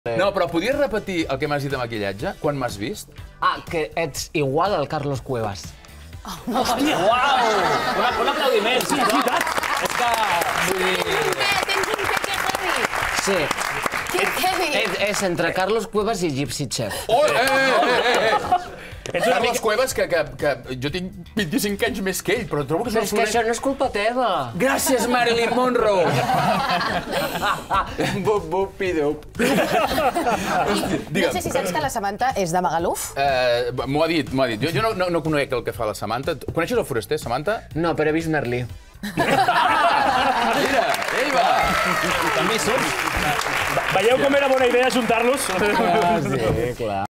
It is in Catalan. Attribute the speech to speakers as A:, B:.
A: No, però podries repetir el que m'has dit de maquillatge? Quan m'has vist?
B: Ah, que ets igual al Carlos Cuevas.
C: Hòstia, uau! Un aplaudiment, sí, és veritat. És que, vull dir...
D: Tens un què heavy.
B: Sí,
D: Que heavy.
B: és entre Carlos Cuevas i Gypsy Chef.
A: Oh,
C: Ets una
A: Carlos
C: mica...
A: Cuevas, que jo tinc 25 anys més que ell, però trobo que
B: Però és que això no és culpa teva.
A: Gràcies, Marilyn Monroe!
B: Bup, bup, pidup.
D: No sé si saps que la Samantha és de Magaluf.
A: M'ho ha dit. Jo no conec el que fa la Samantha. Coneixes el foraster, Samantha?
B: No, però he vist Merlí.
A: Mira, ell va!
C: També hi som. Veieu com era bona idea ajuntar-los?
B: Sí, clar.